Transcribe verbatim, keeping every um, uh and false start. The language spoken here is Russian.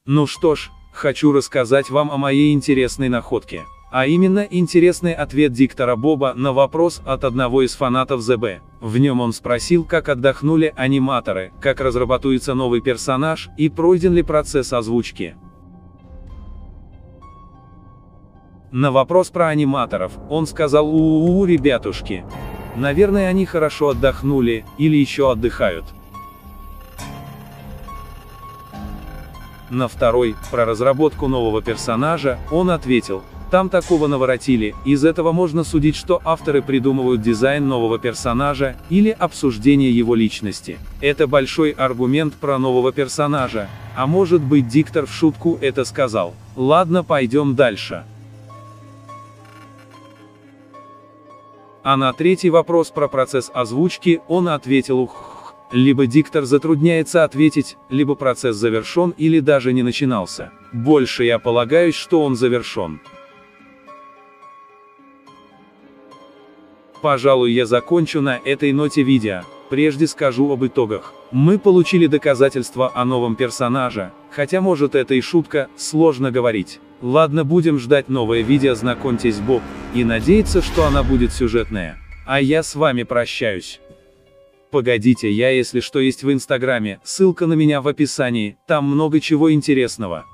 Ну что ж, хочу рассказать вам о моей интересной находке. А именно интересный ответ диктора Боба на вопрос от одного из фанатов зе бэ. В нем он спросил, как отдохнули аниматоры, как разрабатывается новый персонаж и пройден ли процесс озвучки. На вопрос про аниматоров, он сказал: у-у-у, ребятушки. Наверное, они хорошо отдохнули, или еще отдыхают. На второй, про разработку нового персонажа, он ответил: там такого наворотили, из этого можно судить, что авторы придумывают дизайн нового персонажа, или обсуждение его личности. Это большой аргумент про нового персонажа, а может быть диктор в шутку это сказал. Ладно, пойдем дальше. А на третий вопрос про процесс озвучки, он ответил: ух, либо диктор затрудняется ответить, либо процесс завершен или даже не начинался. Больше я полагаюсь, что он завершен. Пожалуй, я закончу на этой ноте видео. Прежде скажу об итогах. Мы получили доказательства о новом персонаже, хотя может это и шутка, сложно говорить. Ладно, будем ждать новое видео «Знакомьтесь, Боб», и надеяться, что она будет сюжетная. А я с вами прощаюсь. Погодите, я если что есть в инстаграме, ссылка на меня в описании, там много чего интересного.